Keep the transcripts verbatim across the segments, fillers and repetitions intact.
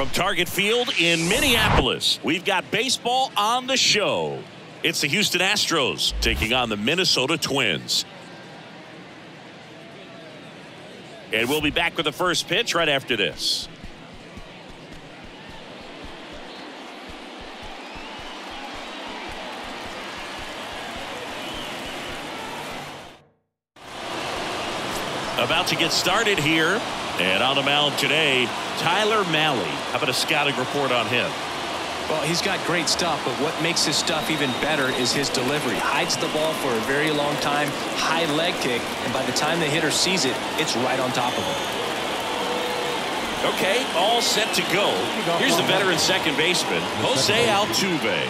From Target Field in Minneapolis, we've got baseball on the show. It's the Houston Astros taking on the Minnesota Twins. And we'll be back with the first pitch right after this. About to get started here. And on the mound today, Tyler Mahle. How about a scouting report on him? Well, he's got great stuff, but what makes his stuff even better is his delivery. Hides the ball for a very long time, high leg kick, and by the time the hitter sees it, it's right on top of him. Okay, all set to go. Here's the veteran second baseman, Jose Altuve.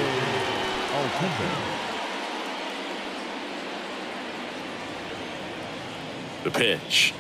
The pitch.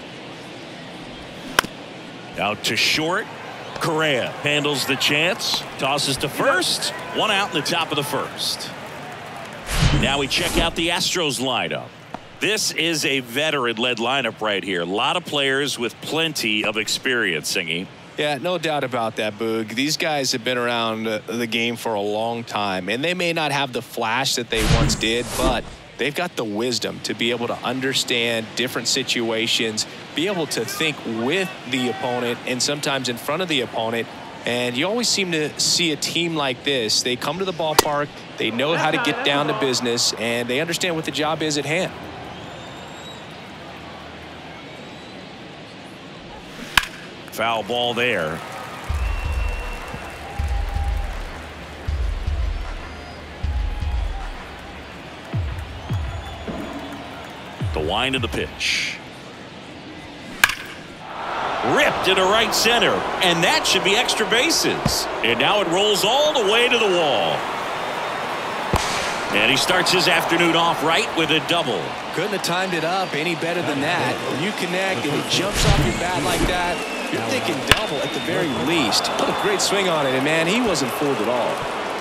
Out to short. Correa handles the chance. Tosses to first. One out in the top of the first. Now we check out the Astros lineup. This is a veteran-led lineup right here. A lot of players with plenty of experience, Singy. Yeah, no doubt about that, Boog. These guys have been around uh, the game for a long time, and they may not have the flash that they once did, but they've got the wisdom to be able to understand different situations, be able to think with the opponent and sometimes in front of the opponent. And you always seem to see a team like this. They come to the ballpark, they know how to get down to business, and they understand what the job is at hand. Foul ball there. The wind of the pitch. Ripped into right center, and that should be extra bases. And now it rolls all the way to the wall. And he starts his afternoon off right with a double. Couldn't have timed it up any better than that. When you connect and he jumps off your bat like that, you're thinking double at the very least. What a great swing on it, and man, he wasn't fooled at all.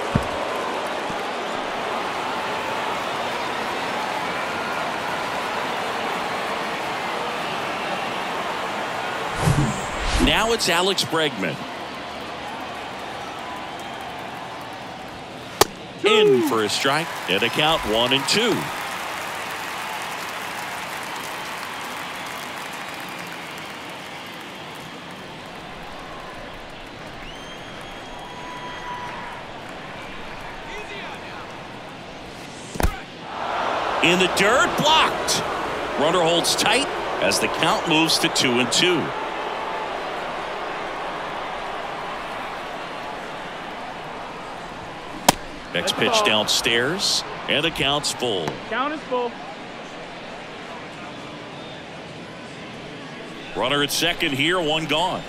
Now it's Alex Bregman. In for a strike, and a count one and two. In the dirt, blocked. Runner holds tight as the count moves to two and two. Next pitch downstairs, and the count's full. Count is full. Runner at second here, one gone.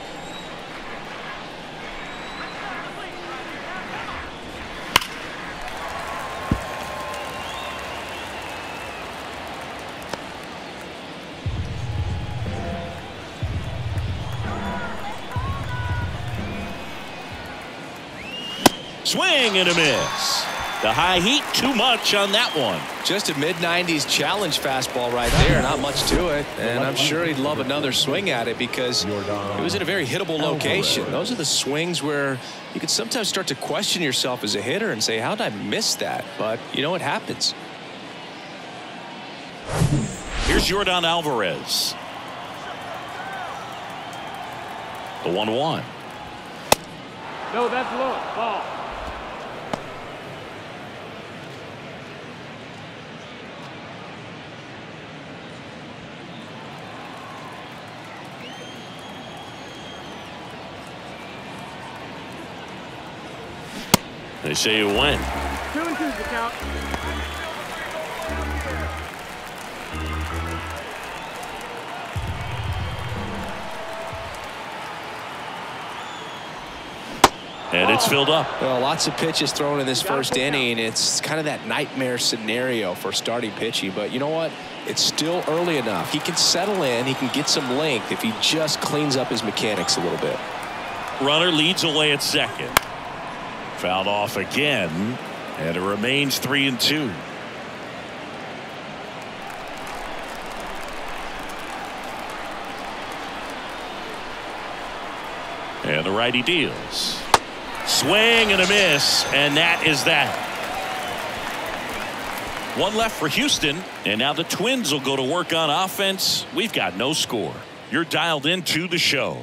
Swing and a miss. The high heat, too much on that one. Just a mid nineties challenge fastball right there. Not much to it. And I'm sure he'd love another swing at it because it was in a very hittable location. Those are the swings where you can sometimes start to question yourself as a hitter and say, how did I miss that? But, you know, it happens. Here's Yordan Alvarez. The one one. No, that's low. Ball. They say it went. Two and two's the count. And it's filled up. Well, lots of pitches thrown in this first inning. It's kind of that nightmare scenario for starting pitching. But you know what? It's still early enough. He can settle in. He can get some length if he just cleans up his mechanics a little bit. Runner leads away at second. Fouled off again, and it remains three and two. And the righty deals. Swing and a miss, and that is that. One left for Houston, and now the Twins will go to work on offense. We've got no score. You're dialed into the show.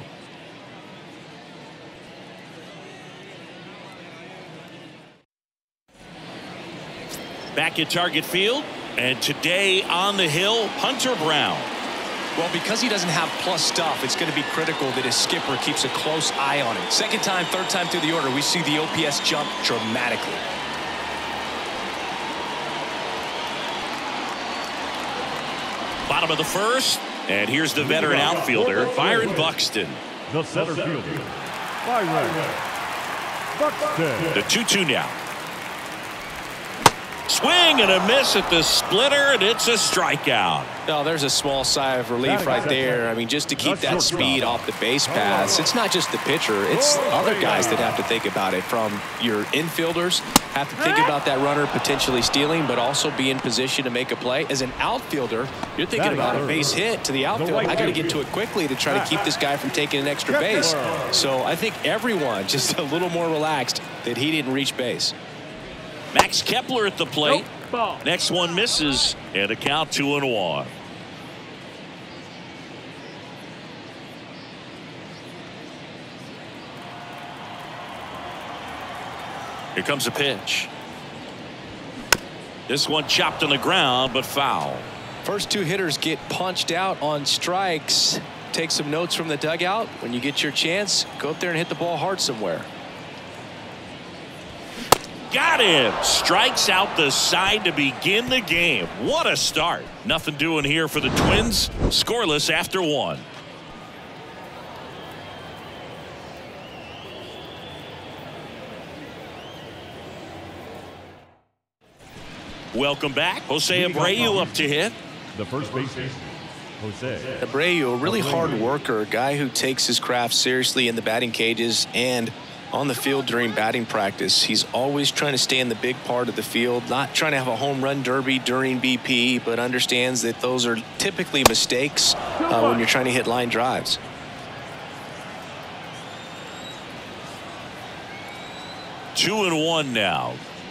Back at Target Field, and today on the hill, Hunter Brown. Well, because he doesn't have plus stuff, it's going to be critical that his skipper keeps a close eye on him. Second time, third time through the order, we see the O P S jump dramatically. Bottom of the first, and here's the veteran outfielder, Byron Buxton. The center fielder, Byron Buxton. The two two now. Swing and a miss at the splitter, and it's a strikeout. No, there's a small sigh of relief right there. I mean, just to keep that speed off the base paths. It's not just the pitcher. It's other guys that have to think about it. From your infielders, have to think about that runner potentially stealing, but also be in position to make a play. As an outfielder, you're thinking about a base hit to the outfield. I got to get to it quickly to try to keep this guy from taking an extra base. So I think everyone just a little more relaxed that he didn't reach base. Max Kepler at the plate. Nope. Ball. Next one misses, and a count two and one. Here comes a pitch. This one chopped on the ground, but foul. First two hitters get punched out on strikes. Take some notes from the dugout. When you get your chance, go up there and hit the ball hard somewhere. Got him. Strikes out the side to begin the game. What a start. Nothing doing here for the Twins. Scoreless after one. Welcome back. Jose Abreu up to hit. The first baseman, Jose Abreu, a really hard worker, a guy who takes his craft seriously in the batting cages and on the field during batting practice. He's always trying to stay in the big part of the field, not trying to have a home run derby during B P, but understands that those are typically mistakes uh, when you're trying to hit line drives. Two and one now.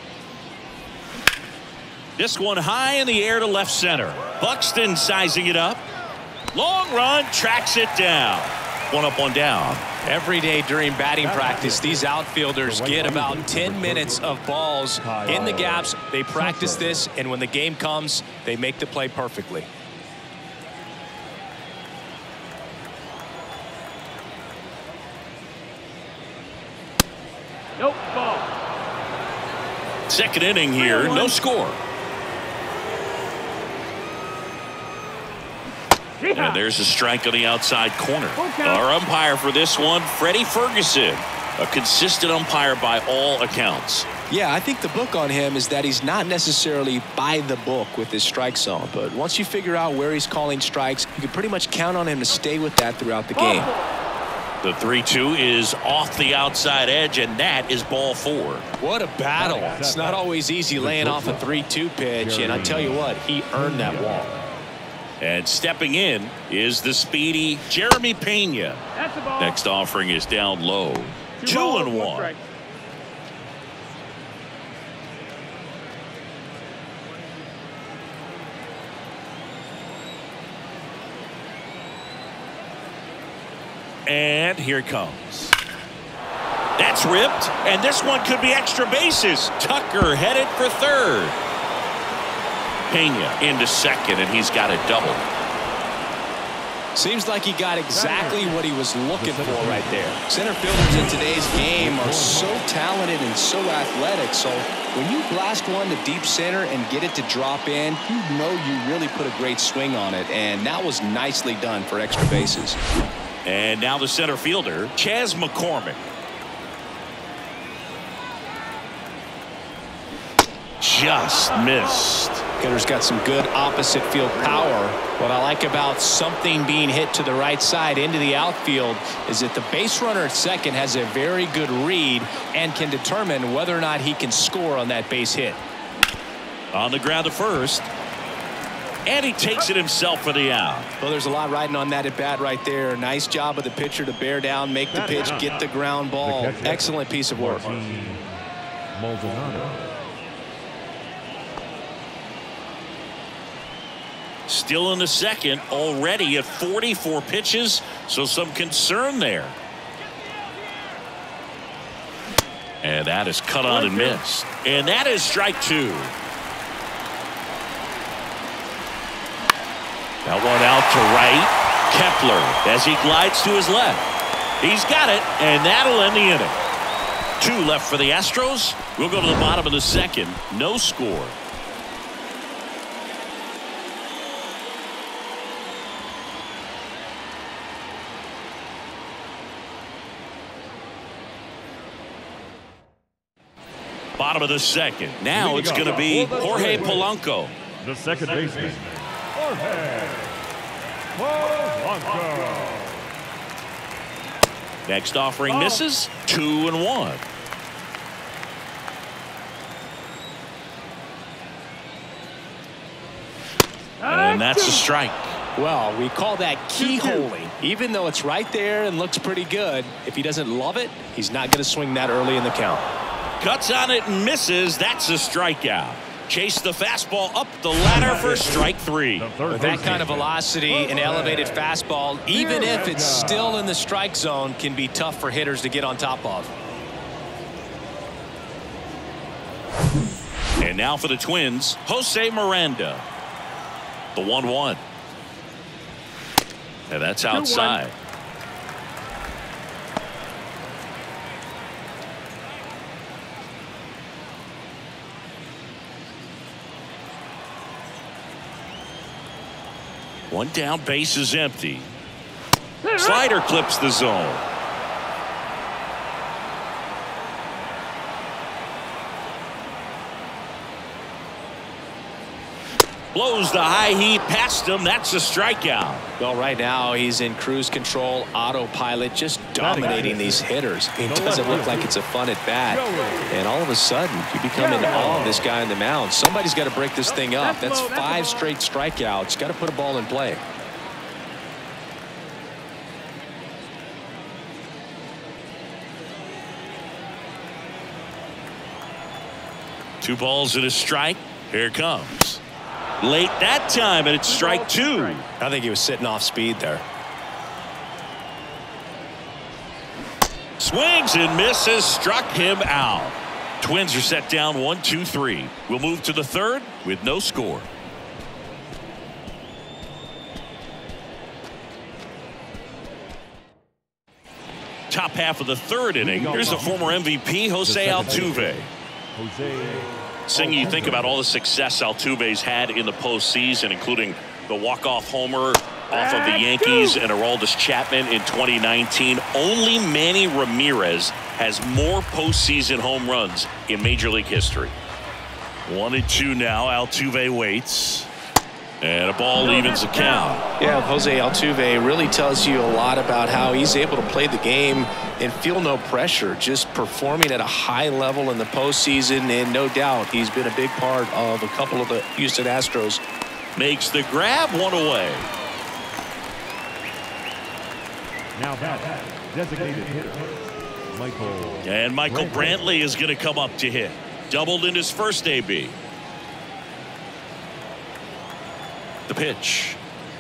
This one high in the air to left center. Buxton sizing it up. Long run, tracks it down. One up, one down. Every day during batting practice, these outfielders get about ten minutes of balls in the gaps. They practice this, and when the game comes, they make the play perfectly. Nope. Ball. Second inning here, no score. And there's a strike on the outside corner. Our umpire for this one, Freddie Ferguson, a consistent umpire by all accounts. Yeah, I think the book on him is that he's not necessarily by the book with his strike zone, but once you figure out where he's calling strikes, you can pretty much count on him to stay with that throughout the game. The three two is off the outside edge, and that is ball four. What a battle. It's not always easy laying off a three two pitch, and I tell you what, he earned that walk. And stepping in is the speedy Jeremy Pena. That's the ball. Next offering is down low. Two, Two balls, and one one. strike. And here it comes. That's ripped, and this one could be extra bases. Tucker headed for third. Pena into second, and he's got a double. Seems like he got exactly what he was looking for right there. Center fielders in today's game are so talented and so athletic, so when you blast one to deep center and get it to drop in, you know you really put a great swing on it, and that was nicely done for extra bases. And now the center fielder, Chas McCormick. Just missed. Hitter's got some good opposite field power. What I like about something being hit to the right side into the outfield is that the base runner at second has a very good read and can determine whether or not he can score on that base hit. On the ground to first. And he takes it himself for the out. Well, there's a lot riding on that at bat right there. Nice job of the pitcher to bear down, make the pitch, get the ground ball. Excellent piece of work. Maldonado. Still in the second, already at forty-four pitches, so some concern there. And that is cut on and missed. And that is strike two. That one out to right. Kepler as he glides to his left. He's got it, and that'll end the inning. Two left for the Astros. We'll go to the bottom of the second. No score. Bottom of the second. Now it's going to be Jorge Polanco. The second baseman, Jorge Polanco. Next offering misses. Two and one. And that's a strike. Well, we call that keyholing. Even though it's right there and looks pretty good, if he doesn't love it, he's not going to swing that early in the count. Cuts on it and misses. That's a strikeout. Chase the fastball up the ladder for strike three. With that kind of velocity, an elevated fastball, even if it's still in the strike zone, can be tough for hitters to get on top of. And now for the Twins, Jose Miranda. The one one. And that's outside. One down, base is empty. Slider clips the zone. Blows the high heat past him. That's a strikeout. Well, right now he's in cruise control, autopilot, just dominating these hitters. It doesn't look like it's a fun at bat. And all of a sudden, you become in awe of this guy on the mound. Somebody's got to break this thing up. That's five straight strikeouts. Got to put a ball in play. Two balls and a strike. Here it comes. Late that time, and it's strike two. I think he was sitting off speed there. Swings and misses, struck him out. Twins are set down one, two, three. We'll move to the third with no score. Top half of the third inning. Here's the former M V P, Jose Altuve. Jose. Sing, you think about all the success Altuve's had in the postseason, including the walk-off homer off of the Yankees and Aroldis Chapman in twenty nineteen. Only Manny Ramirez has more postseason home runs in Major League history. One and two now. Altuve waits. And a ball evens the count. Yeah, Jose Altuve really tells you a lot about how he's able to play the game and feel no pressure, just performing at a high level in the postseason, and no doubt he's been a big part of a couple of the Houston Astros. Makes the grab, one away. Now back, designated hitter, Michael. And Michael Brantley is going to come up to hit. Doubled in his first A B. The pitch.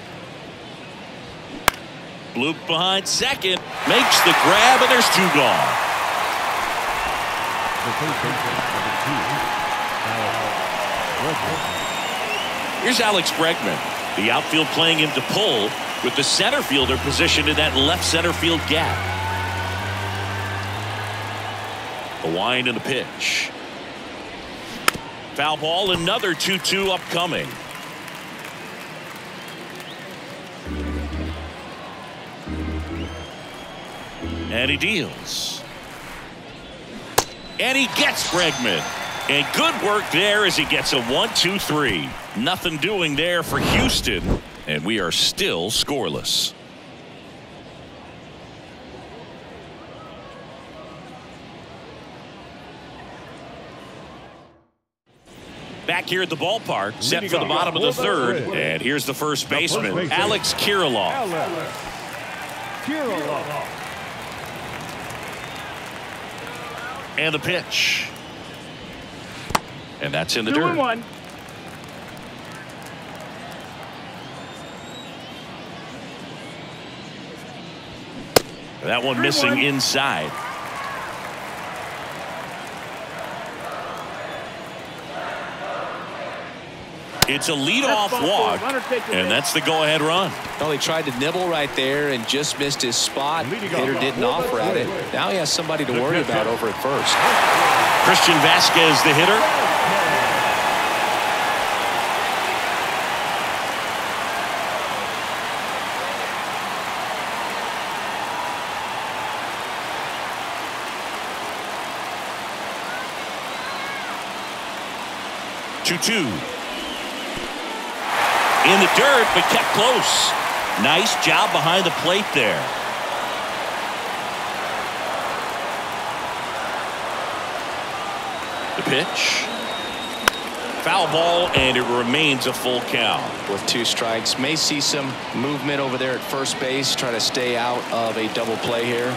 Bloop behind second. Makes the grab, and there's two gone. The third baseman, number two, Alex Bregman. Here's Alex Bregman. The outfield playing him to pull, with the center fielder positioned in that left center field gap. The wind and the pitch. Foul ball, another two two upcoming. And he deals. And he gets Bregman. And good work there as he gets a one two three. Nothing doing there for Houston. And we are still scoreless. Back here at the ballpark, set for the bottom of the third. And here's the first baseman, Alex Kirilloff. Alex Kirilloff. And the pitch. And that's in the Two dirt. and one. That one Three, missing one. inside. It's a leadoff That's ball walk, four. Runner takes a and hit. that's the go-ahead run. Well, he tried to nibble right there and just missed his spot. Leading Hitter off. didn't offer at it. Now he has somebody to worry about over at first. Christian Vasquez, the hitter. two two. In the dirt, but kept close. Nice job behind the plate there. The pitch. Foul ball, and it remains a full count. With two strikes, may see some movement over there at first base. Try to stay out of a double play here.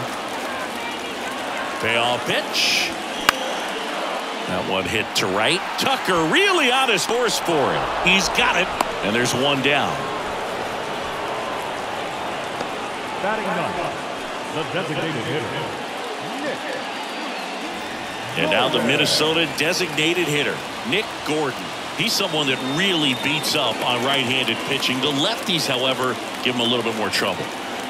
Payoff pitch. That one hit to right. Tucker really on his horse for it. He's got it, and there's one down. Batting ninth, the designated hitter, Nick. And now the Minnesota designated hitter, Nick Gordon. He's someone that really beats up on right-handed pitching. The lefties, however, give him a little bit more trouble.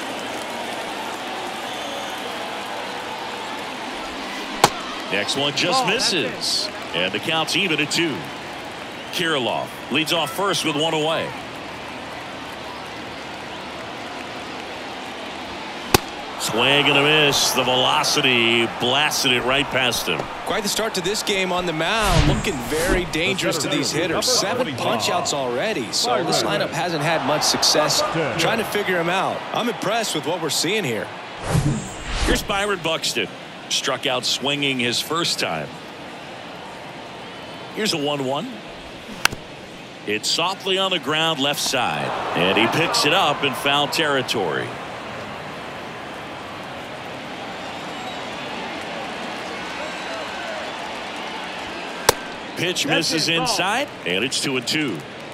Next one just Oh, that's misses. And the count's even at two. Kirilloff leads off first with one away. Swing and a miss. The velocity blasted it right past him. Quite the start to this game on the mound. Looking very dangerous to these hitters. Seven punch-outs already. So this lineup hasn't had much success trying to figure him out. I'm impressed with what we're seeing here. Here's Byron Buxton. Struck out swinging his first time. Here's a one one. It's softly on the ground left side. And he picks it up in foul territory. Pitch That's misses it, ball. inside, and it's two and two.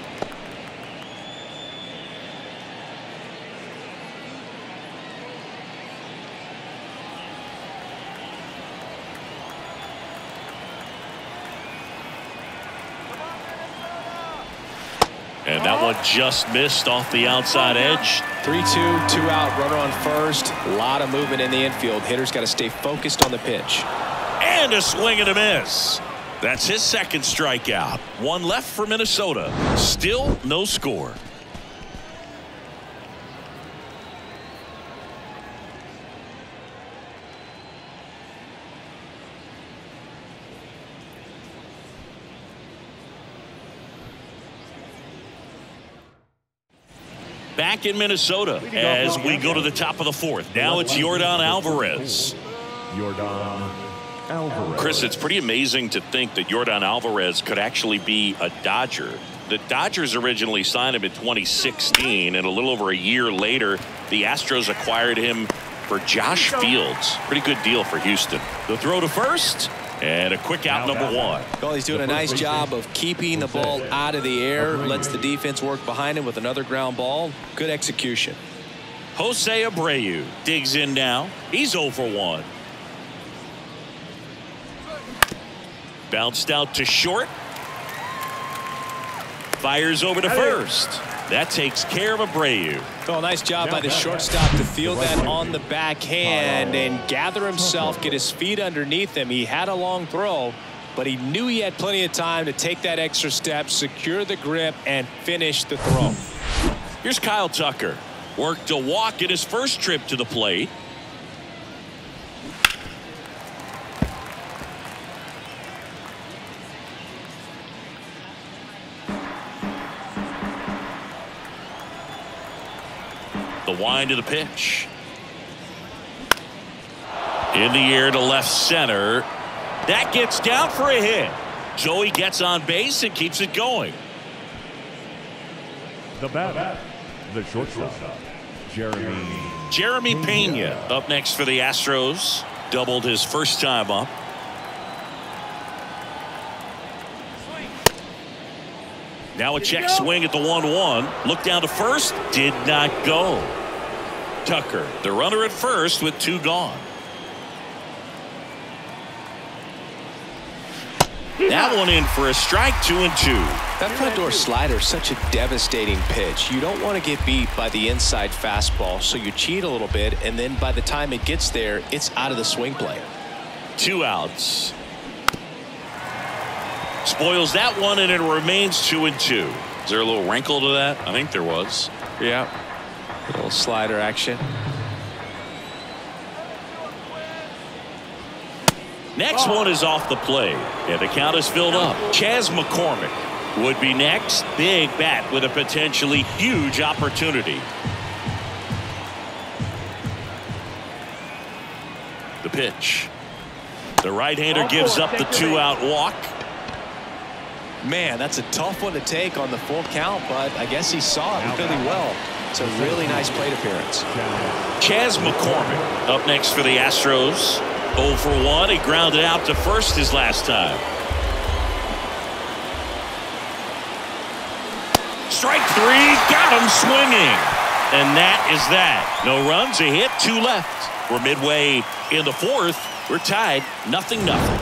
And that one just missed off the outside edge. three two, two out, runner on first. A lot of movement in the infield. Hitters got to stay focused on the pitch. And a swing and a miss. That's his second strikeout. One left for Minnesota. Still no score. Back in Minnesota as we go to the top of the fourth. Now it's Yordan Alvarez. Yordan Alvarez. Chris, it's pretty amazing to think that Yordan Alvarez could actually be a Dodger. The Dodgers originally signed him in twenty sixteen, and a little over a year later, the Astros acquired him for Josh Fields. Pretty good deal for Houston. The throw to first, and a quick out number one. Well, he's doing a nice job of keeping the ball out of the air. Lets the defense work behind him with another ground ball. Good execution. Jose Abreu digs in now. He's oh for one. Bounced out to short. Fires over to first. That takes care of Abreu. Oh, nice job by the shortstop to field that on the backhand and gather himself, get his feet underneath him. He had a long throw, but he knew he had plenty of time to take that extra step, secure the grip, and finish the throw. Here's Kyle Tucker. Worked a walk in his first trip to the plate. The wind of the pitch. In the air to left center. That gets down for a hit. So he gets on base and keeps it going. The batter, the shortstop, Jeremy. Jeremy Pena up next for the Astros. Doubled his first time up. Now a check swing at the one one. Look down to first. Did not go. Tucker, the runner at first with two gone. That one in for a strike, two and two. That front door slider is such a devastating pitch. You don't want to get beat by the inside fastball, so you cheat a little bit, and then by the time it gets there, it's out of the swing plane. Two outs. Spoils that one, and it remains two and two. Is there a little wrinkle to that? I think there was. Yeah. A little slider action. Next one is off the plate, and the count is filled up. Chas McCormick would be next. Big bat with a potentially huge opportunity. The pitch. The right-hander gives up the two-out walk. Man, that's a tough one to take on the full count, but I guess he saw it really well. It's a really nice plate appearance. Chas McCormick up next for the Astros. oh for one. He grounded out to first his last time. Strike three. Got him swinging. And that is that. No runs, a hit, two left. We're midway in the fourth. We're tied, nothing, nothing.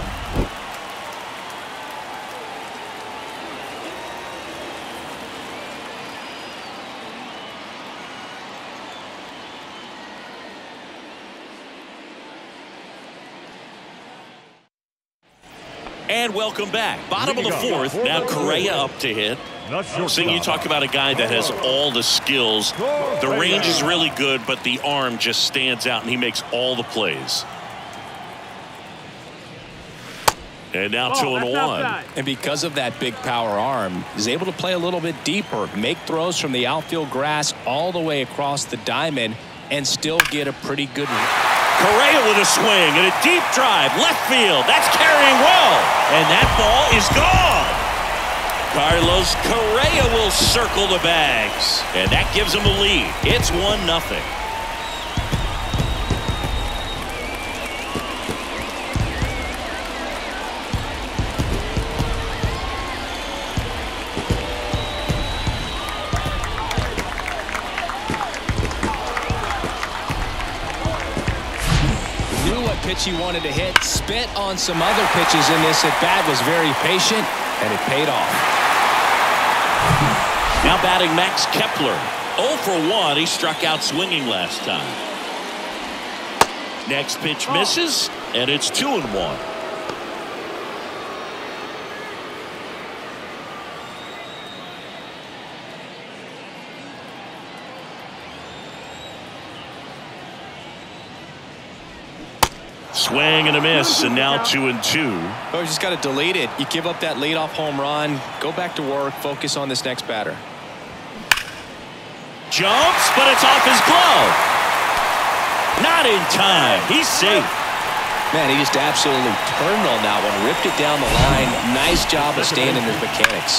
And welcome back. Bottom of the fourth. Now Correa up to hit. So you talk about a guy that has all the skills. The range is really good, but the arm just stands out, and he makes all the plays. And now oh, two and one. Outside. And because of that big power arm, he's able to play a little bit deeper, make throws from the outfield grass all the way across the diamond, and still get a pretty good one. Correa with a swing and a deep drive left field. That's carrying well, and that ball is gone. Carlos Correa will circle the bags, and that gives him a lead. It's one nothing. Pitch he wanted to hit, spit on some other pitches in this at bat, was very patient, and it paid off. Now batting Max Kepler. oh for one. He struck out swinging last time. Next pitch misses, and it's two and one. Swing and a miss, and now two and two. Oh, you just got to delete it. You give up that leadoff home run, go back to work, focus on this next batter. Jumps, but it's off his glove. Not in time. He's safe. Man, he just absolutely turned on that one, ripped it down the line. Nice job of staying in his mechanics.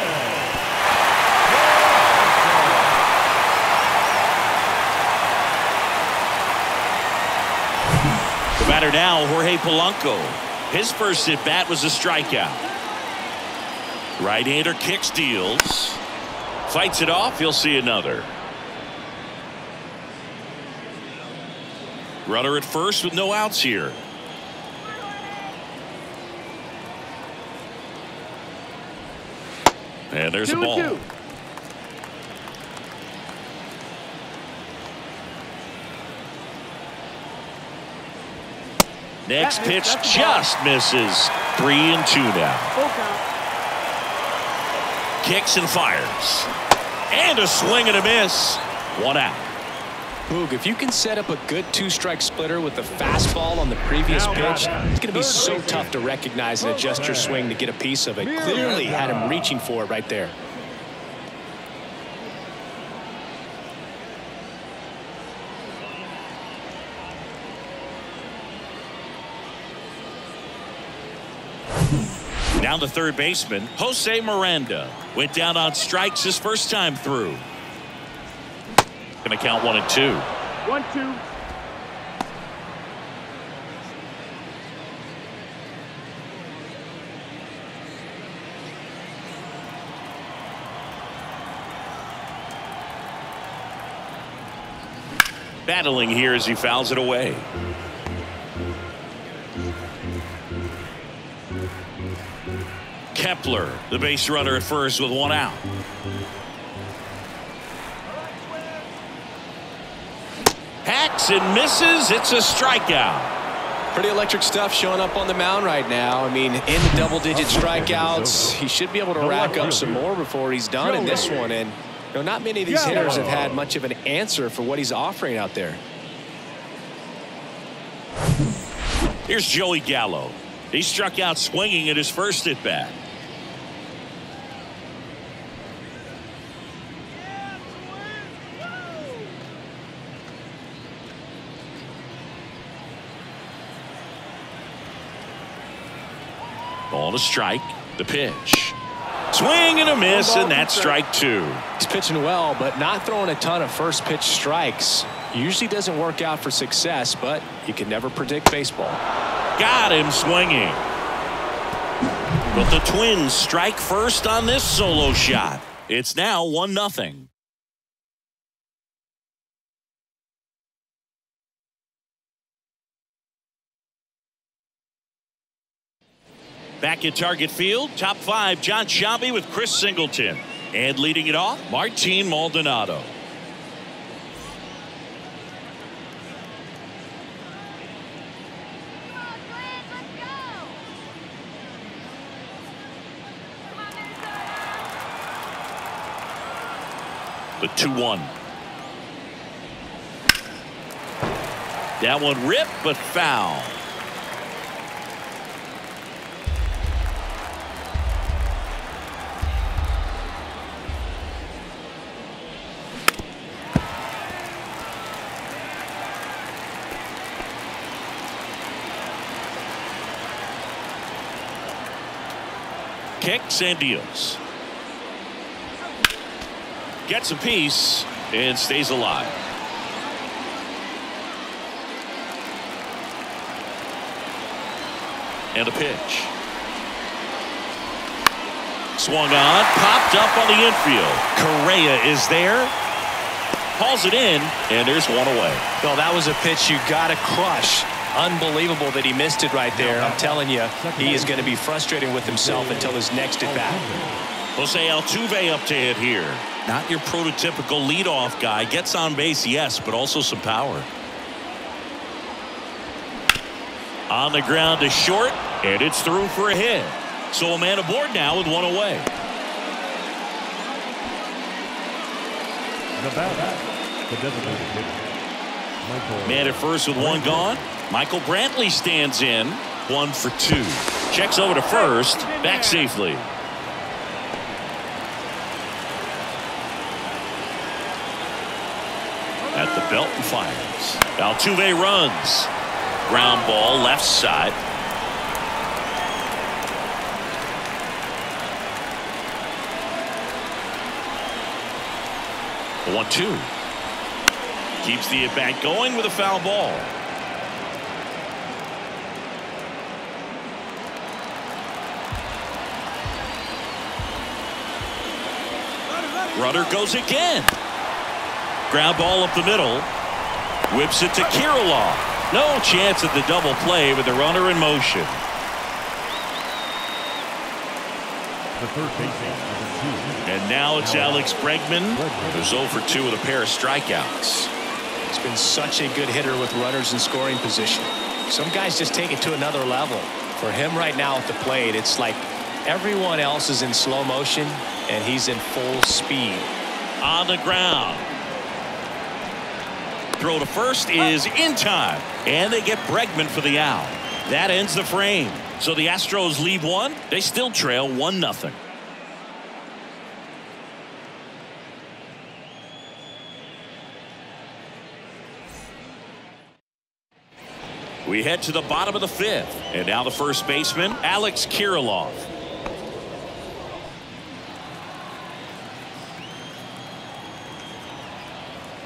Batter now, Jorge Polanco. His first at bat was a strikeout. Right-hander kicks, deals. Fights it off. He'll see another. Runner at first with no outs here. And there's a ball. Two. Next pitch just misses. Three and two now. Kicks and fires. And a swing and a miss. One out. Boog, if you can set up a good two-strike splitter with the fastball on the previous pitch, it's going to be so tough to recognize and adjust your swing to get a piece of it. Clearly had him reaching for it right there. Down to third baseman, Jose Miranda. Went down on strikes his first time through. Going to count one and two. One, two. Battling here as he fouls it away. Kepler, the base runner at first with one out. Hacks and misses. It's a strikeout. Pretty electric stuff showing up on the mound right now. I mean, in the double-digit strikeouts, he should be able to rack up some more before he's done in this one. And you know, not many of these hitters have had much of an answer for what he's offering out there. Here's Joey Gallo. He struck out swinging at his first at bat. Ball to strike. The pitch. Swing and a miss, and that's strike two. He's pitching well, but not throwing a ton of first pitch strikes. Usually doesn't work out for success, but you can never predict baseball. Got him swinging. But the Twins strike first on this solo shot. It's now one nothing. Back at Target Field, top five, John Sciambi with Chris Singleton. And leading it off, Martin Maldonado. The two one. That one ripped, but foul. Kicks and deals. Gets a piece and stays alive. And a pitch. Swung on, popped up on the infield. Correa is there. Hauls it in, and there's one away. Well, that was a pitch you got to crush. Unbelievable that he missed it right there. I'm telling you, he is going to be frustrating with himself until his next at bat. Jose Altuve up to hit here. Not your prototypical leadoff guy. Gets on base, yes, but also some power. On the ground to short, and it's through for a hit. So a man aboard now with one away. The batter, the designated hitter, Michael. Man at first with one gone. Michael Brantley stands in. One for two. Checks over to first. Back safely. At the belt and fires. Altuve runs. Ground ball left side. one two. Keeps the at-bat going with a foul ball. Runner goes again. Ground ball up the middle. Whips it to Kirilloff. No chance at the double play with the runner in motion. The third baseman, number two. And now it's Alex Bregman, who's zero for two with a pair of strikeouts. He's been such a good hitter with runners in scoring position. Some guys just take it to another level. For him right now at the plate, it's like everyone else is in slow motion and he's in full speed. On the ground. Throw to first is in time, and they get Bregman for the out. That ends the frame. So the Astros lead one. They still trail one nothing. We head to the bottom of the fifth, and now the first baseman, Alex Kirilloff.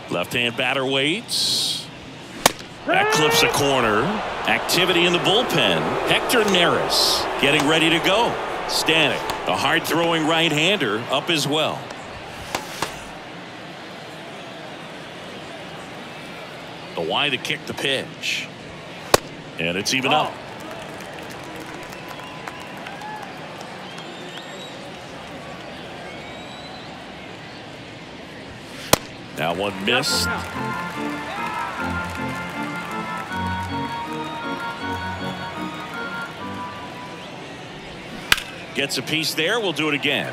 Left-hand batter waits. That clips a corner. Activity in the bullpen. Hector Neris getting ready to go. Stanek, the hard-throwing right-hander, up as well. The wide to kick the pitch. And it's even up. That one missed. Gets a piece there. We'll do it again.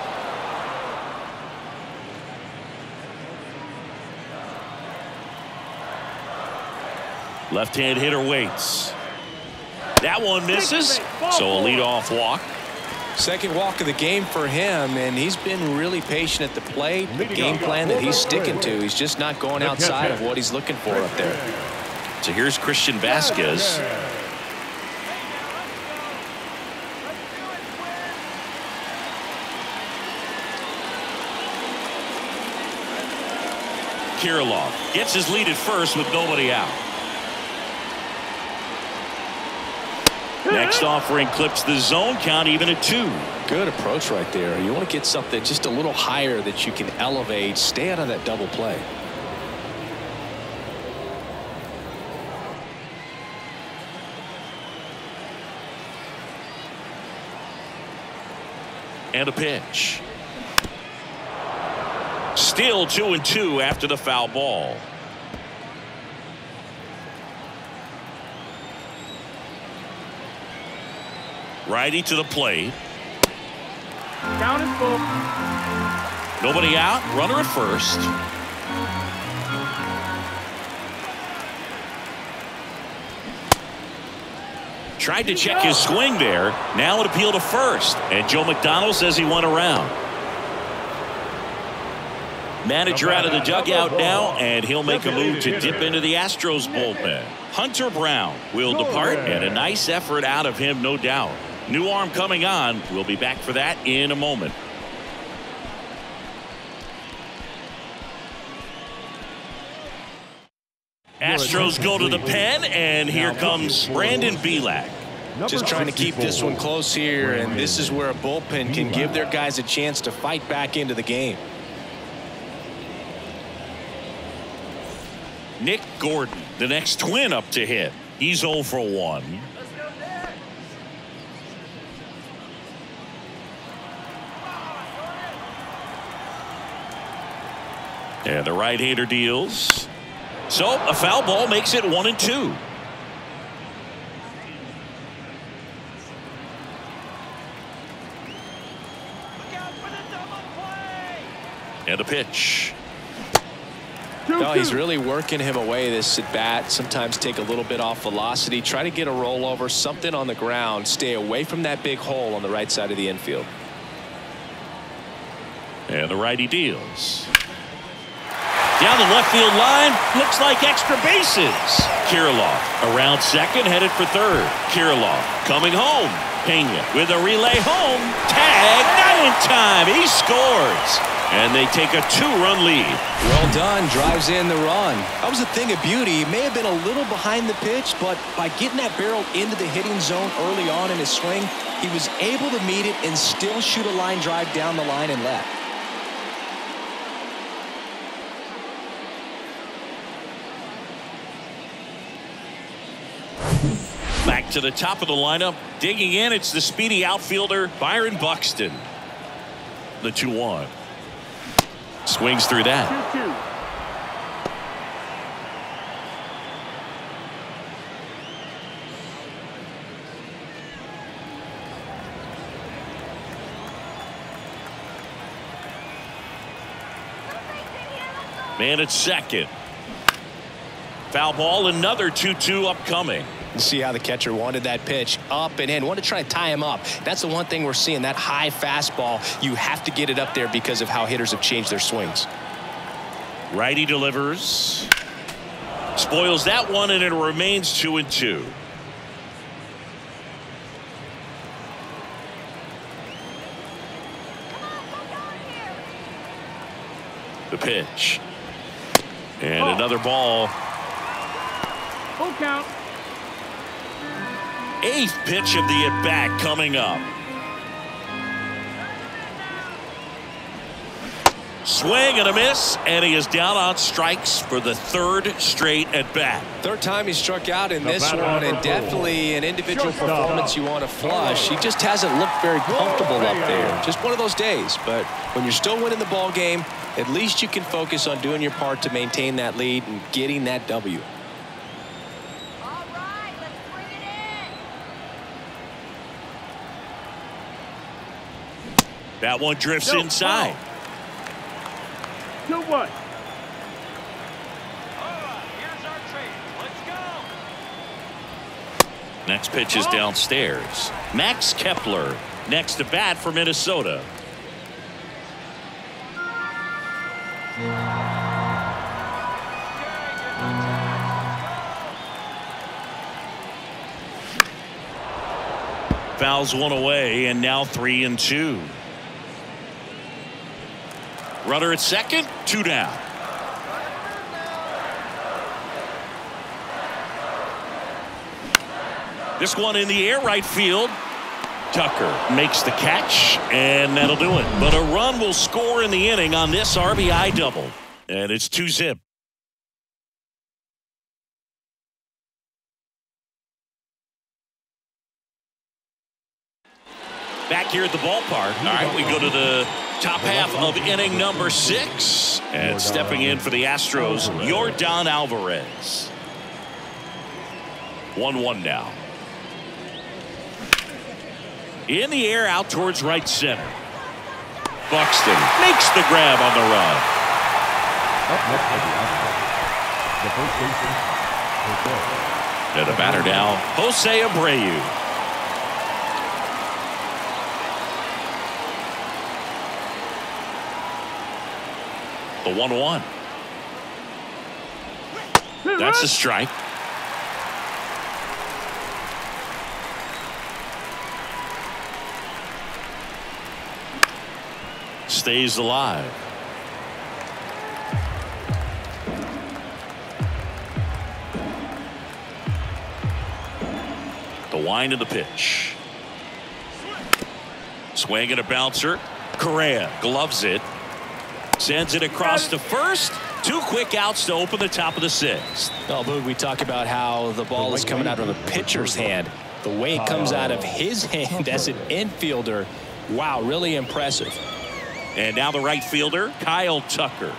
Left-hand hitter waits. That one misses. So a leadoff walk. Second walk of the game for him, and he's been really patient at the plate. The game plan that he's sticking to, he's just not going outside of what he's looking for up there. So here's Christian Vasquez. Kirilloff gets his lead at first with nobody out. Next offering clips the zone count even at two. Good approach right there. You want to get something just a little higher that you can elevate. Stay out of that double play. And a pitch. Still two and two after the foul ball. Righty to the plate. Count is full. Nobody out. Runner at first. Tried to check his swing there. Now it appealed to first. And Joe McDonald says he went around. Manager out of the dugout now, and he'll make a move to dip into the Astros bullpen. Hunter Brown will depart, and a nice effort out of him, no doubt. New arm coming on. We'll be back for that in a moment. Astros go to the pen, and here comes Brandon Bielak. Just trying to keep this one close here, and this is where a bullpen can give their guys a chance to fight back into the game. Nick Gordon, the next twin up to hit. He's oh for one. And the right-hander deals. So a foul ball makes it one and two. And a pitch. No, he's really working him away this at bat. Sometimes take a little bit off velocity. Try to get a rollover, something on the ground. Stay away from that big hole on the right side of the infield. And the righty deals. Down the left field line. Looks like extra bases. Kirilloff around second, headed for third. Kirilloff coming home. Pena with a relay home. Tag, not in time. He scores. And they take a two-run lead. Well done. Drives in the run. That was a thing of beauty. He may have been a little behind the pitch, but by getting that barrel into the hitting zone early on in his swing, he was able to meet it and still shoot a line drive down the line and left. Back to the top of the lineup. Digging in, it's the speedy outfielder, Byron Buxton. The two one. Swings through that. two two. Man at second. Foul ball, another two two upcoming. You see how the catcher wanted that pitch up and in. Wanted to try to tie him up. That's the one thing we're seeing, that high fastball. You have to get it up there because of how hitters have changed their swings. Righty delivers. Spoils that one, and it remains two and two. The pitch. And another ball. Full count. Eighth pitch of the at-bat coming up. Swing and a miss, and he is down on strikes for the third straight at-bat. Third time he struck out in this one, and definitely an individual performance you want to flush. He just hasn't looked very comfortable up there. Just one of those days. But when you're still winning the ball game, at least you can focus on doing your part to maintain that lead and getting that W. All right, let's bring it in. That one drifts No, inside. Two one. Next pitch is downstairs. Max Kepler next to bat for Minnesota. Fouls one away, and now three and two. Runner at second, two down. This one in the air, right field. Tucker makes the catch, and that'll do it. But a run will score in the inning on this R B I double. And it's two zip. Back here at the ballpark. All right, we go to the top half of inning number six. And stepping in for the Astros, Yordan Alvarez. one one now. In the air, out towards right center. Buxton makes the grab on the run. The first baseman, Jose. And the batter now, Jose Abreu. The one one. That's a strike. Stays alive. The wind of the pitch. Swing and a bouncer. Correa gloves it. Sends it across to first. Two quick outs to open the top of the sixth. Oh, Boog, we talk about how the ball is coming out of the pitcher's hand. The way it comes out of his hand as an infielder, wow, really impressive. And now the right fielder, Kyle Tucker.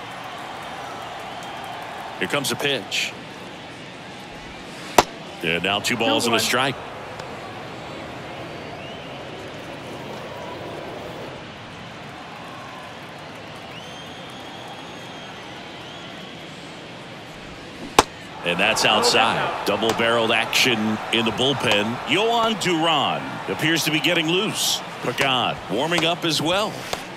Here comes a pitch. And now two balls and a strike. And that's outside. Double-barreled action in the bullpen. Yohan Duran appears to be getting loose. Pagan warming up as well.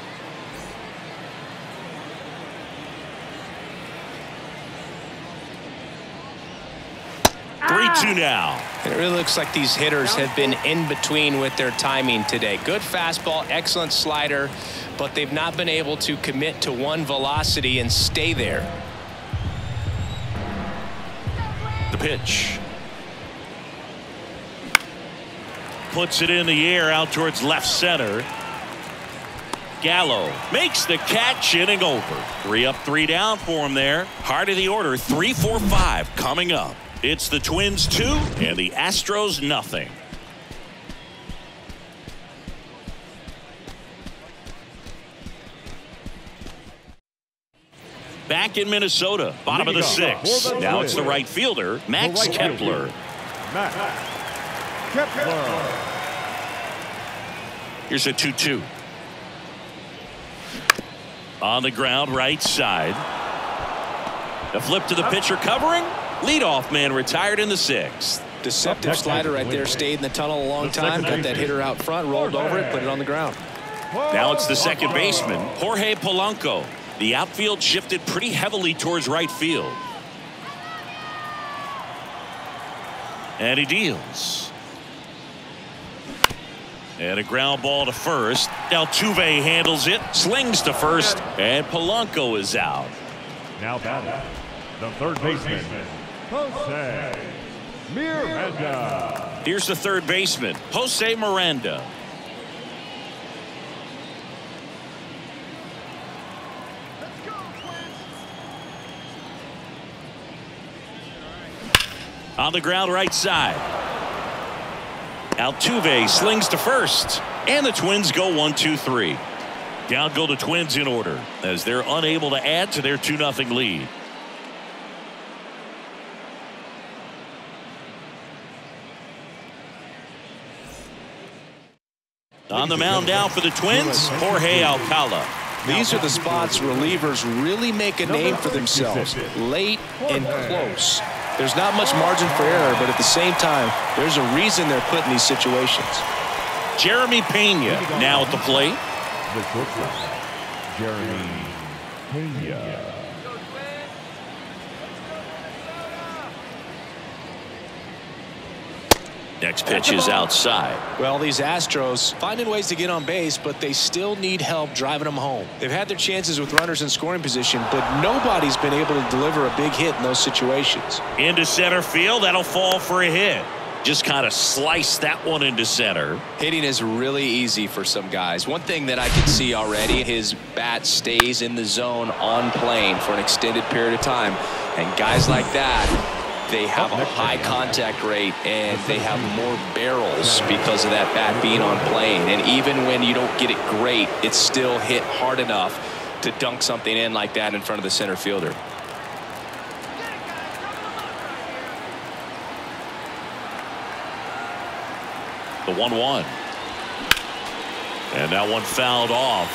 three two now. It really looks like these hitters have been in between with their timing today. Good fastball, excellent slider, but they've not been able to commit to one velocity and stay there. The pitch. Puts it in the air out towards left center. Gallo makes the catch, inning over. Three up, three down for him there. Heart of the order, three, four, five coming up. It's the Twins two and the Astros nothing. Back in Minnesota, bottom of the sixth. Now it's the right fielder, Max Kepler. Max Kepler. Here's a two two. On the ground, right side. The flip to the pitcher covering. Leadoff man retired in the sixth. Deceptive slider right there. Stayed in the tunnel a long time. Got that hitter out front, rolled over it, put it on the ground. Now it's the second baseman, Jorge Polanco. The outfield shifted pretty heavily towards right field. And he deals. And a ground ball to first. Altuve handles it, slings to first, and Polanco is out. Now batting, the third baseman, Jose Miranda. Here's the third baseman, Jose Miranda. On the ground right side. Altuve slings to first. And the Twins go one two three. Down go the Twins in order as they're unable to add to their two nothing lead. On the mound now for the Twins, Jorge Alcala. These are the spots relievers really make a name for themselves. Late and close. There's not much margin for error, but at the same time, there's a reason they're put in these situations. Jeremy Pena now at the plate. The shortstop, Jeremy Pena. Next pitch is outside. Well, these Astros finding ways to get on base, but they still need help driving them home. They've had their chances with runners in scoring position, but nobody's been able to deliver a big hit in those situations. Into center field, that'll fall for a hit. Just kind of slice that one into center. Hitting is really easy for some guys. One thing that I can see already, his bat stays in the zone on plane for an extended period of time. And guys like that, they have a high contact rate and they have more barrels because of that bat being on plane. And even when you don't get it great, it's still hit hard enough to dunk something in like that in front of the center fielder. The one one. And that one fouled off.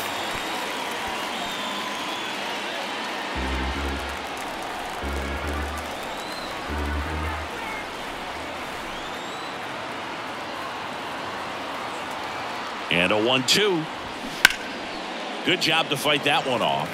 And a one two. Good job to fight that one off.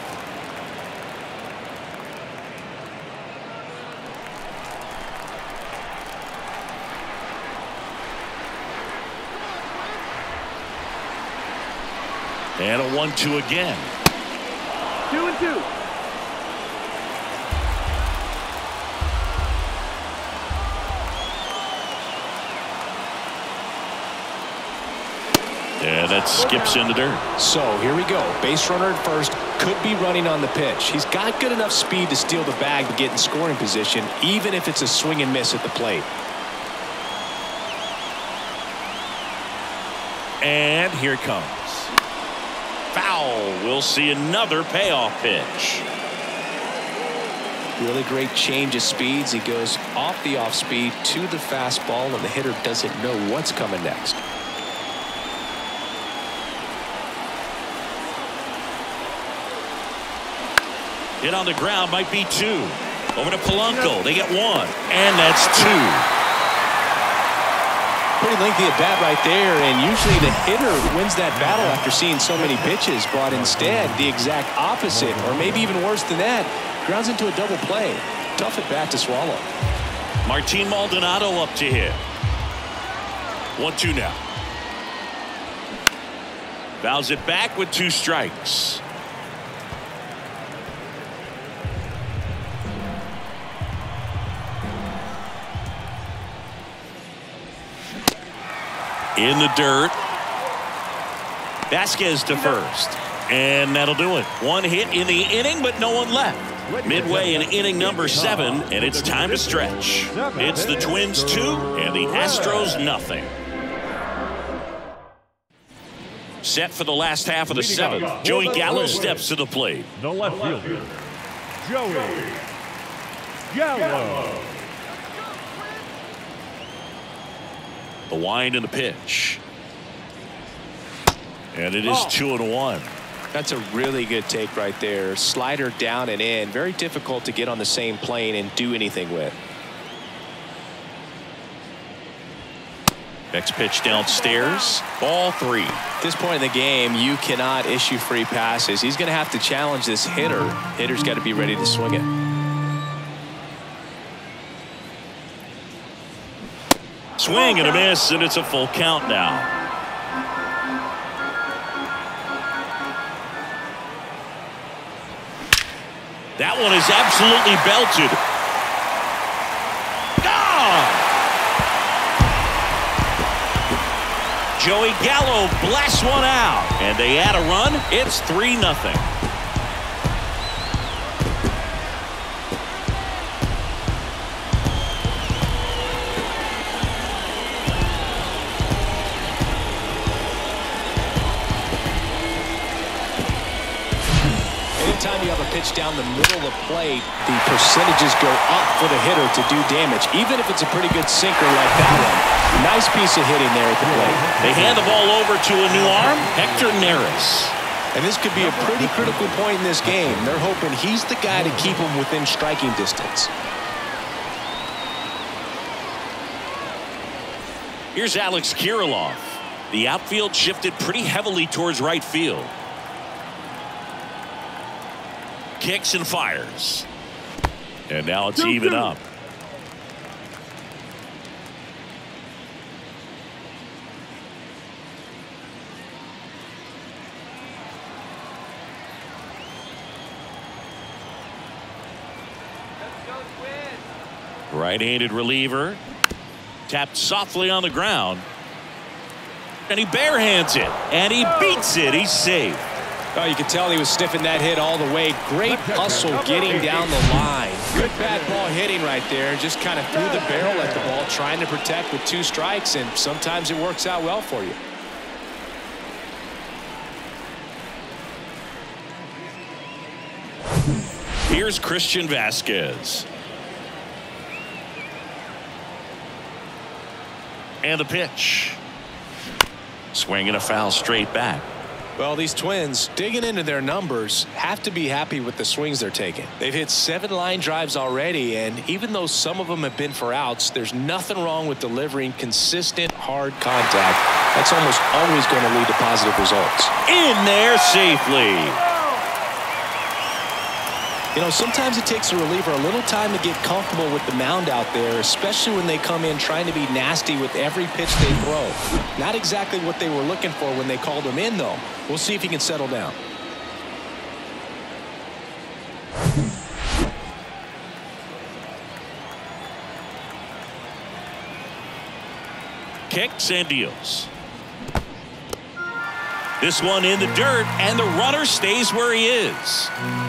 And a one two again. Two and two. And that skips in the dirt. So here we go. Base runner at first, could be running on the pitch. He's got good enough speed to steal the bag to get in scoring position, even if it's a swing and miss at the plate. And here it comes. Foul. We'll see another payoff pitch. Really great change of speeds. He goes off the off speed to the fastball, and the hitter doesn't know what's coming next. Hit on the ground, might be two. Over to Polanco. They get one. And that's two. Pretty lengthy at bat right there, and usually the hitter wins that battle after seeing so many pitches, but instead the exact opposite, or maybe even worse than that, grounds into a double play. Tough at bat to swallow. Martin Maldonado up to hit. one two now. Fouls it back with two strikes. In the dirt. Vasquez to first. And that'll do it. One hit in the inning, but no one left. Midway in inning number seven, and it's time to stretch. It's the Twins two and the Astros nothing. Set for the last half of the seventh. Joey Gallo steps to the plate. The left fielder, Joey Gallo. The wind and the pitch. And it is oh. two and one. That's a really good take right there. Slider down and in. Very difficult to get on the same plane and do anything with. Next pitch downstairs. Ball three. At this point in the game, you cannot issue free passes. He's going to have to challenge this hitter. Hitter's got to be ready to swing it. Swing and a miss, and it's a full count now. That one is absolutely belted. Gone! Joey Gallo blasts one out, and they add a run. It's three nothing. Anytime you have a pitch down the middle of the plate, the percentages go up for the hitter to do damage, even if it's a pretty good sinker like that one. Nice piece of hitting there at the plate. They hand the ball over to a new arm, Hector Neris. And this could be a pretty critical point in this game. They're hoping he's the guy to keep them within striking distance. Here's Alex Kirilloff. The outfield shifted pretty heavily towards right field. Kicks and fires. And now it's even up. Right-handed reliever. Tapped softly on the ground. And he barehands it. And he beats it. He's safe. Oh, you could tell he was sniffing that hit all the way. Great hustle getting down the line. Good bad ball hitting right there. Just kind of threw the barrel at the ball, trying to protect with two strikes, and sometimes it works out well for you. Here's Christian Vasquez. And the pitch. Swinging a foul straight back. Well, these Twins, digging into their numbers, have to be happy with the swings they're taking. They've hit seven line drives already, and even though some of them have been for outs, there's nothing wrong with delivering consistent, hard contact. That's almost always going to lead to positive results. In there safely. You know, sometimes it takes a reliever a little time to get comfortable with the mound out there, especially when they come in trying to be nasty with every pitch they throw. Not exactly what they were looking for when they called him in, though. We'll see if he can settle down. Kicks and deals. This one in the dirt, and the runner stays where he is.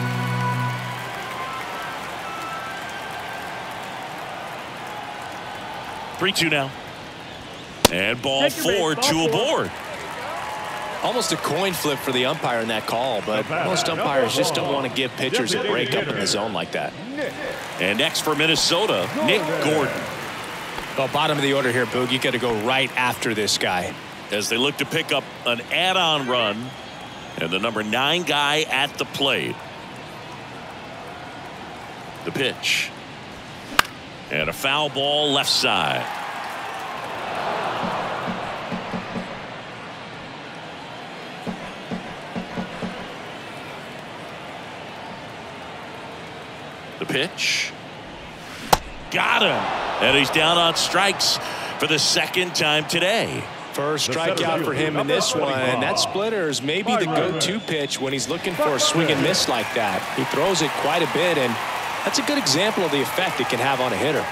three two now. And ball four, two aboard. Almost a coin flip for the umpire in that call, but most umpires just don't want to give pitchers a break up in the zone like that. And next for Minnesota, Nick Gordon. Well, bottom of the order here, Boog. You got to go right after this guy. As they look to pick up an add-on run, and the number nine guy at the plate. The pitch. And a foul ball left side. The pitch. Got him. And he's down on strikes for the second time today. First strikeout for him in this one, and that splitter is maybe the go-to pitch when he's looking for a swing and miss like that. He throws it quite a bit, and that's a good example of the effect it can have on a hitter.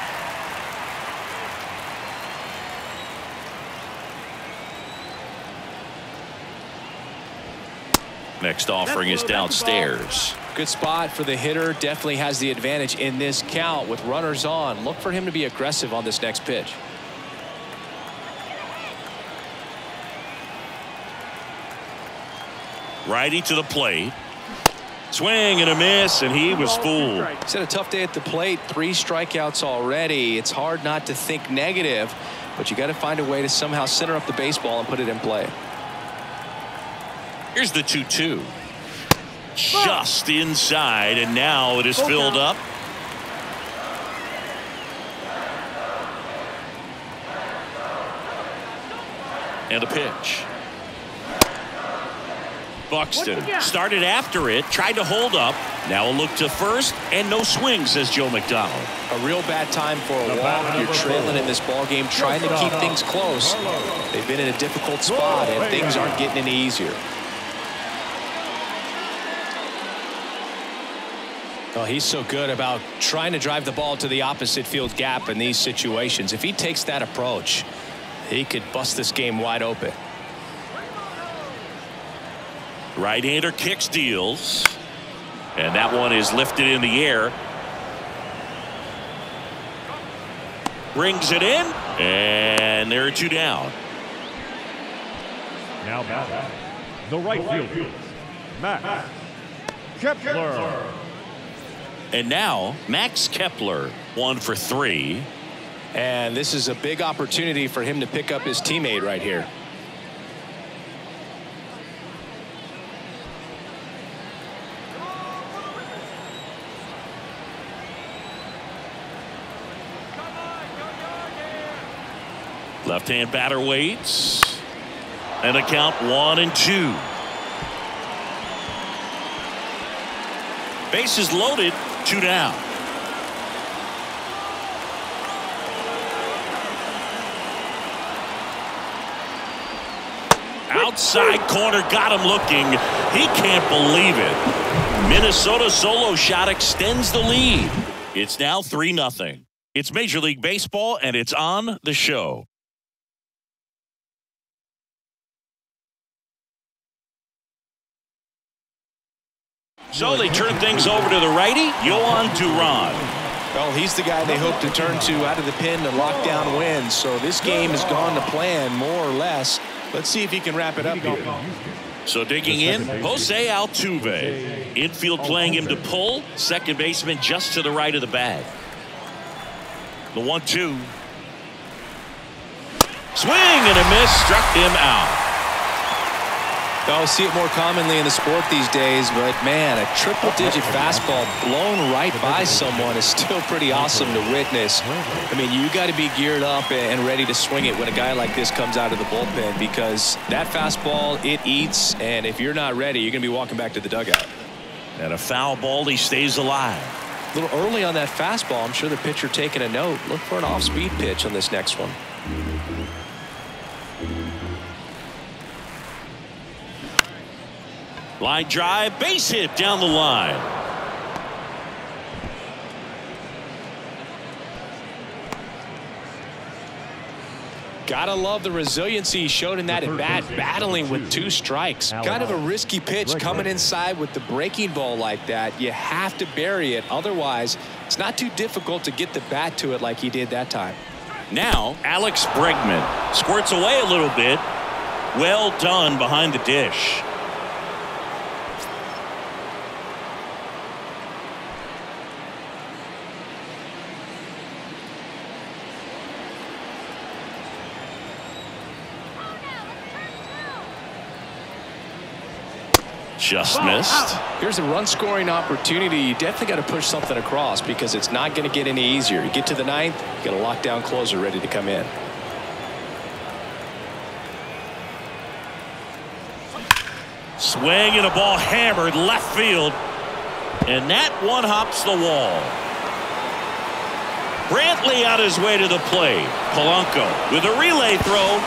Next offering is downstairs. Good spot for the hitter. Definitely has the advantage in this count with runners on. Look for him to be aggressive on this next pitch. Righty to the plate. Swing and a miss, and he was fooled. He's had a tough day at the plate. Three strikeouts already. It's hard not to think negative, but you got to find a way to somehow center up the baseball and put it in play. Here's the two two. Just inside, and now it is filled up. And a pitch. Buxton started after it, tried to hold up. Now a look to first, and no swing, says Joe McDonald. A real bad time for a walk. You're trailing in this ball game, trying to keep things close. They've been in a difficult spot, and things aren't getting any easier. Oh, he's so good about trying to drive the ball to the opposite field gap in these situations. If he takes that approach, he could bust this game wide open. Right-hander kicks, deals. And that one is lifted in the air. Brings it in. And there are two down. Now batting, the right fielder, Max Kepler. And now Max Kepler, one for three. And this is a big opportunity for him to pick up his teammate right here. Left-hand batter waits. And a count one and two. Bases loaded, two down. Outside corner, got him looking. He can't believe it. Minnesota solo shot extends the lead. It's now three nothing. It's Major League Baseball, and it's on the show. So they turn things over to the righty, Yohan Duran. Well, he's the guy they hope to turn to out of the pen to lock down wins. So this game has gone to plan, more or less. Let's see if he can wrap it up here. So digging in, Jose Altuve. Infield playing him to pull. Second baseman just to the right of the bag. The one two. Swing and a miss, struck him out. I'll see it more commonly in the sport these days, but man, a triple-digit fastball blown right by someone is still pretty awesome to witness. I mean, you got to be geared up and ready to swing it when a guy like this comes out of the bullpen, because that fastball, it eats, and if you're not ready, you're going to be walking back to the dugout. And a foul ball, he stays alive. A little early on that fastball. I'm sure the pitcher taking a note. Look for an off-speed pitch on this next one. Line drive, base hit down the line. Gotta love the resiliency he showed in that at bat, battling with two strikes. Kind of a risky pitch coming inside with the breaking ball like that. You have to bury it. Otherwise, it's not too difficult to get the bat to it like he did that time. Now, Alex Bregman squirts away a little bit. Well done behind the dish. Just missed. Here's a run scoring opportunity. You definitely got to push something across because it's not going to get any easier. You get to the ninth, you got a lockdown closer ready to come in. Swing and a ball hammered left field. And that one hops the wall. Brantley out his way to the plate. Polanco with a relay throw.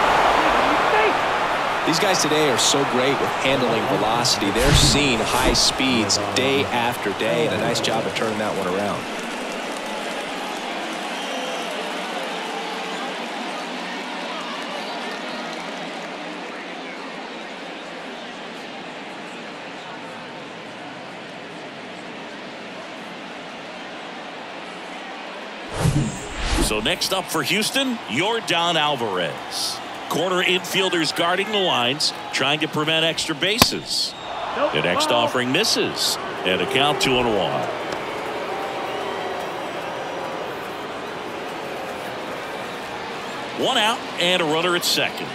These guys today are so great with handling velocity. They're seeing high speeds day after day, and a nice job of turning that one around. So next up for Houston, Yordan Alvarez. Corner infielders guarding the lines, trying to prevent extra bases. The next offering misses, and a count two and one. One out and a runner at second.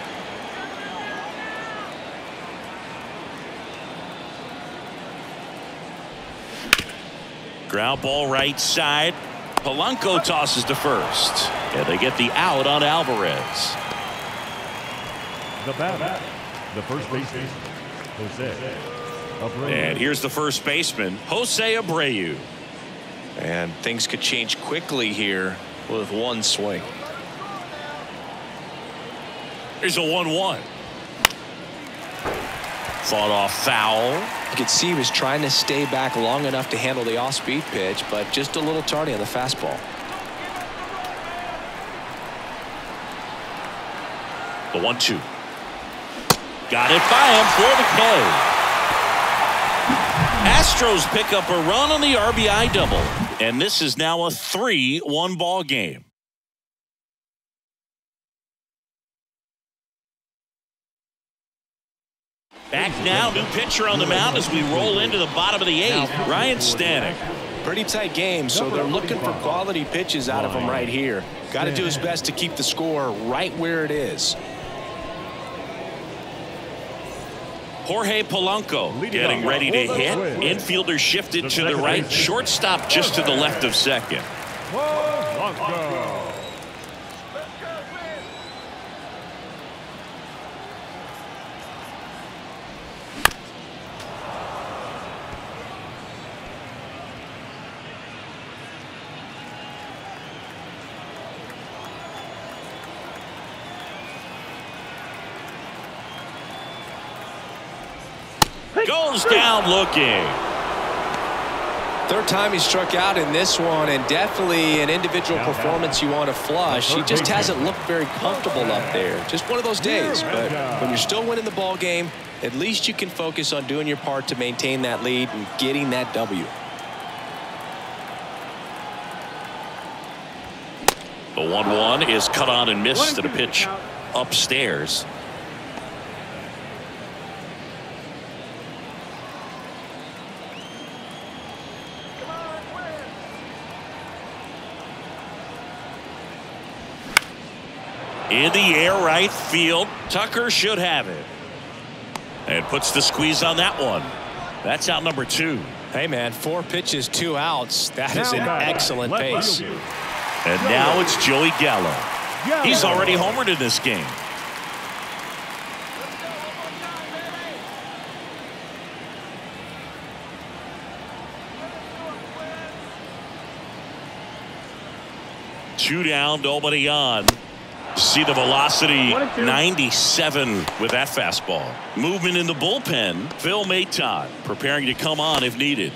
Ground ball right side. Polanco tosses to first, and they get the out on Alvarez. The batter, the first baseman, Jose Abreu. And here's the first baseman, Jose Abreu. And things could change quickly here with one swing. Here's a one one. Fought off foul. You could see he was trying to stay back long enough to handle the off-speed pitch, but just a little tardy on the fastball. The one two. Got it by him for the K. Astros pick up a run on the R B I double. And this is now a three one ball game. Back now, new pitcher on the mound as we roll into the bottom of the eighth. Ryan Stanek. Pretty tight game, so they're looking for quality pitches out of him right here. Got to do his best to keep the score right where it is. Jorge Polanco getting ready to hit. Infielder shifted to the right. Shortstop just to the left of second. Polanco. Goes down looking. Third time he struck out in this one, and definitely an individual performance you want to flush. He just hasn't looked very comfortable up there. Just one of those days. But when you're still winning the ball game, at least you can focus on doing your part to maintain that lead and getting that W. The one one is cut on and missed at a pitch upstairs. In the air right field. Tucker should have it. And puts the squeeze on that one. That's out number two. Hey, man, four pitches, two outs. That is an excellent pace. And now it's Joey Gallo. He's already homered in this game. Two down, nobody on. See the velocity, ninety-seven with that fastball. Movement in the bullpen. Phil Maton preparing to come on if needed.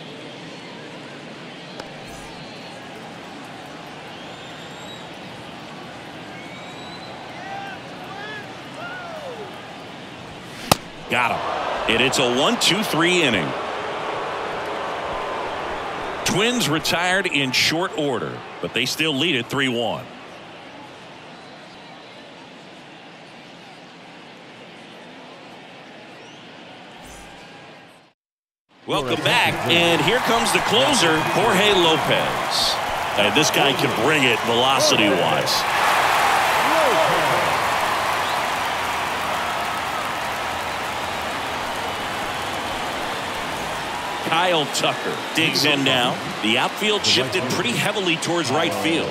Got him. And it's a one two three inning. Twins retired in short order, but they still lead it three one. Welcome back, and here comes the closer, Jorge Lopez. And this guy can bring it velocity-wise. Kyle Tucker digs in now. The outfield shifted pretty heavily towards right field.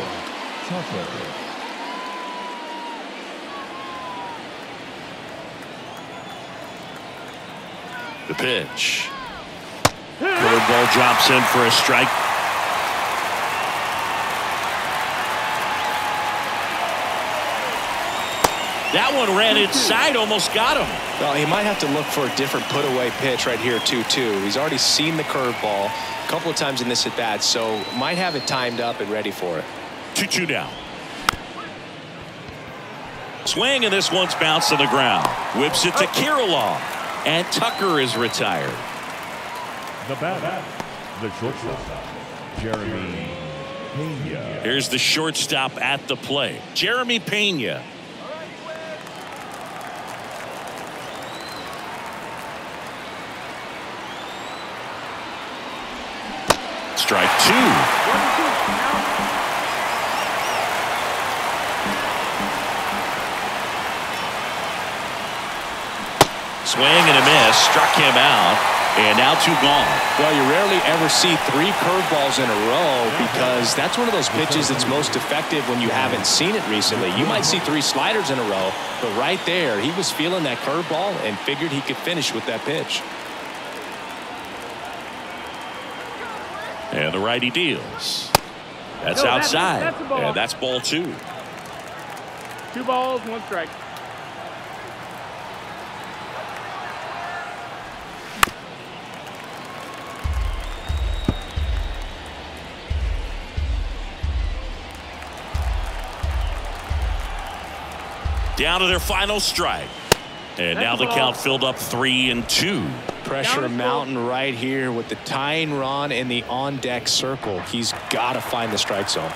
The pitch. Curveball drops in for a strike. That one ran inside, almost got him. Well, he might have to look for a different put-away pitch right here, two two. He's already seen the curveball a couple of times in this at-bat, so might have it timed up and ready for it. two two down. Swing, and this one's bounced to the ground. Whips it to Kirilloff, and Tucker is retired. The batter, the shortstop, Jeremy Pena. Here's the shortstop at the plate, Jeremy Pena. Strike two. Swing and a miss, struck him out. And now two gone. Well, you rarely ever see three curveballs in a row because that's one of those pitches that's most effective when you haven't seen it recently. You might see three sliders in a row, but right there, he was feeling that curveball and figured he could finish with that pitch. And the righty deals. That's No, outside. that's- that's a ball. And that's ball two. Two balls, one strike. Down to their final strike. And now the count filled up three and two. Pressure mountain right here with the tying run in the on-deck circle. He's got to find the strike zone.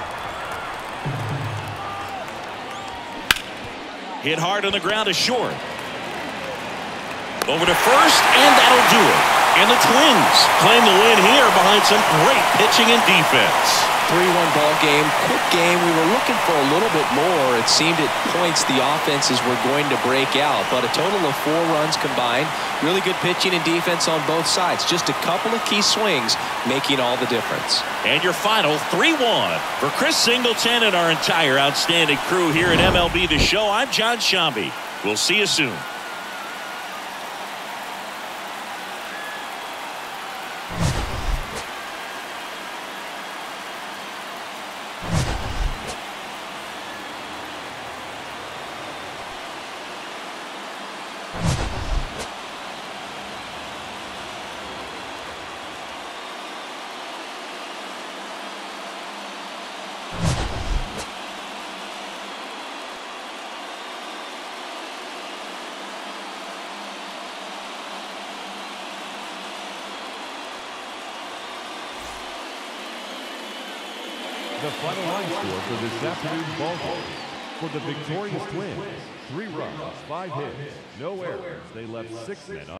Hit hard on the ground to short. Over to first, and that'll do it. And the Twins claim the win here behind some great pitching and defense. three one ball game, quick game. We were looking for a little bit more. It seemed at points the offenses were going to break out, but a total of four runs combined. Really good pitching and defense on both sides. Just a couple of key swings making all the difference. And your final three one. For Chris Singleton and our entire outstanding crew here at M L B The Show, I'm John Shambi. We'll see you soon. The final line score for this afternoon's ball game. For the victorious Twins, three runs, five hits, no errors. They left six men on.